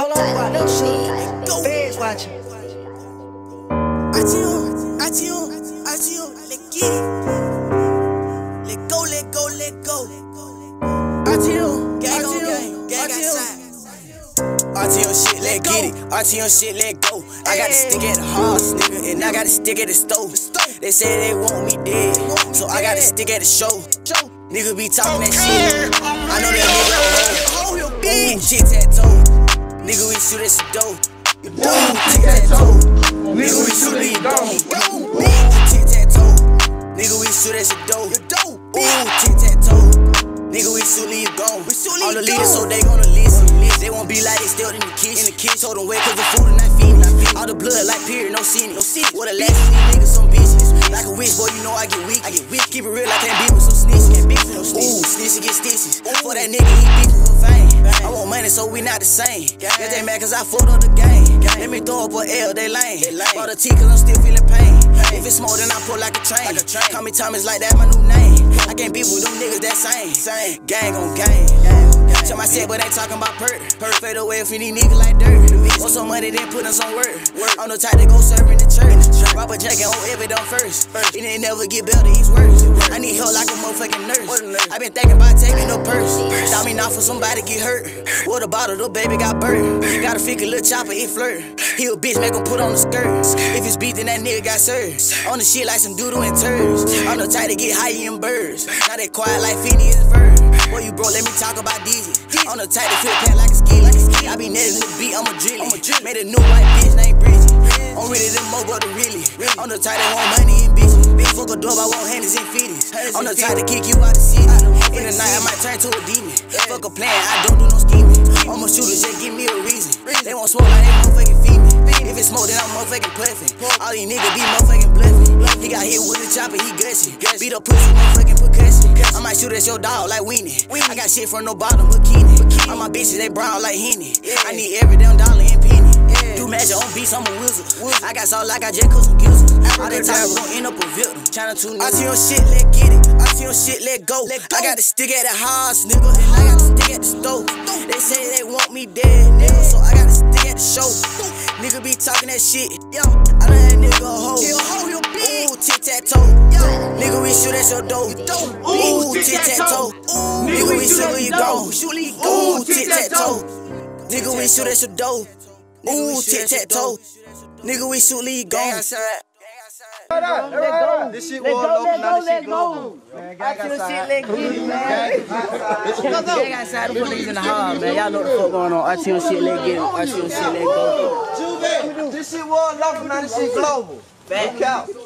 Hold on, boy, no shit. Feds watching. Artyom, let's get it. Let go. Artyom, gang outside. Artyom shit, let get it. Artyom shit, let go. I got to stick at the house, nigga, and I got to stick at the stove. They say they want me dead, so I got to stick at the show. Nigga be talking that shit. I know that nigga hold your tic-tac-toe. Nigga, we shoot at some dope. Ooh, tic-tac-toe. Nigga, we shoot at your dope. Ooh, tic-tac-toe. Nigga, we shoot at your dope. Ooh, tic-tac-toe. Nigga, we shoot leave gone. All the leaders, so they gonna listen. They won't be like they still in the kitchen. Told them wait, cause the food is not feeding. All the blood like period, no seeing it. What the last of these niggas, some bitches. Like a witch, boy, you know I get weak. Keep it real, I can't be with some snitches. Ooh, snitches get stitches. For that nigga, he beefing for fame. I want money, so we not the same. Guess they mad cause I fucked up the game. Let me throw up a L, they lame. Bought a T cause I'm still feeling pain. If it's smoke, then I pull like a train. Call me Thomas like that, my new name. I can't beef with them niggas that same. Gang on gang. Tell my set, but ain't talking about perk. Fade away if you need niggas like dirt. Want some money, then put on some work. I'm the type to go serve in the church. Robert Jacket on every done first. It ain't never get better, he's worse. I need help like a motherfucking nurse. I been thinking about taking no purse. Thought me not for somebody get hurt. What a bottle, the baby got burnt. Got a figure, little chopper, he flirt. He a bitch, make him put on the skirt. If it's beat, then that nigga got served. On the shit like some doodle and turds. I'm the type to get high in birds. Now they quiet like Phineas Bird. Boy, you broke, let me talk about Dizzy. On the type to flip pan like a skillet. I be netting the beat, I'm a drilly. Made a new white bitch named Bridget. I'm really them more, but really. I'm the type that want money and bitches. Fuck a dub, I want hands and fitties. I'm the type to kick you out the city. In the night, I might turn to a demon. Fuck a plan, I don't do no scheming. I'm a shooter, just give me a reason. They won't smoke like they motherfucking feed me. If it's smoke, then I'm motherfucking puffing. All these niggas be motherfucking bluffing. He got hit with a chopper, he gushing. Beat up pussy, motherfucking percussion. I might shoot at your dog like Weenie. I got shit from no bottom bikini. All my bitches, they brown like Henny. I need every damn dollar and penny. Do magic on beats, I'm a wizard. I got salt like I just cook some gizzards. All that time gon' end up a victim. China 2 niggas. Artyom shit, let get it. Artyom shit, let go. I got to stick at the house, nigga, and I got to stick at the stove. They say they want me dead, nigga, so I got to stick at the show. Nigga be talking that shit. I done had nigga a hoe. Ooh, tic-tac-toe. Nigga, we shoot at your dough. Ooh, tic-tac-toe. Nigga, we shoot where you go. Ooh, tic-tac-toe. Nigga, we shoot at your dough. Ooh, tic-tac-toe. Nigga, we shoot leave gone. This shit was local, now this shit global. Artyom shit, let get it, man. Gang outside, them niggas in the hall, man. Y'all know what the fuck going on. Artyom shit, let get it. Artyom shit, let go. This shit was local, now this shit global. Back out.